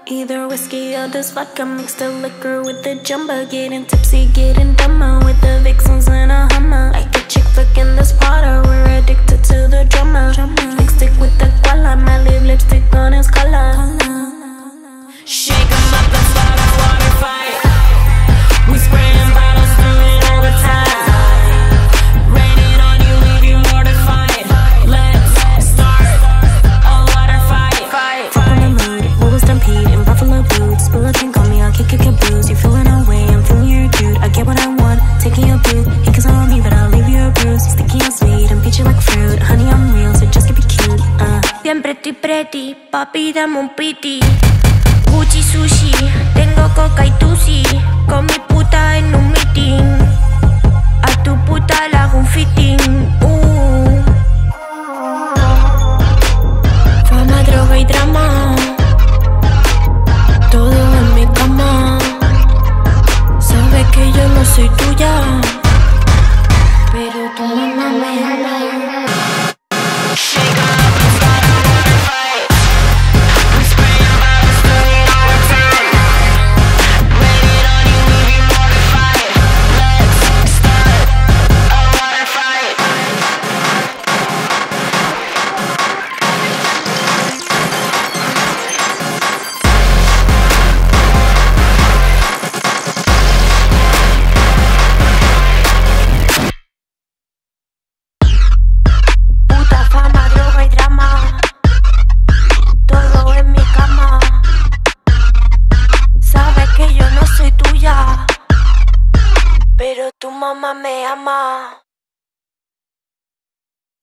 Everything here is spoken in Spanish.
Either whiskey or this vodka, mix the liquor with the jumbo. Getting tipsy, getting dumber with the vixens and a Hummer. Like a chick flick in this Prada, we're addicted to the drummer. Lipstick with the koala, my lipstick on his collar. Shake 'em up and start a water fight. We spraying bottles, do it all the time. Rain it on you, leave you mortified. Let's start a water fight. Fuck on the mood, Bull Stampede in Buffalo boots. Spill a drink on me, I'll kick your booze. You're feeling away, I'm feeling you're cute. I get what I want, taking your boot. He kiss on me, but I'll leave you a bruise. Sticky and sweet and peachy like fruit. Honey, I'm real, so just keep it cute. Bien pretty, papi, dame un piti. Gucci sushi, tengo coca y tusi. Con mi puta en un meeting. A tu puta le hago un fitting. Fama, droga y drama. Todo en mi cama. Sabe que yo no soy tuya, pero tu mamá me ama. Pero tu mamá me ama.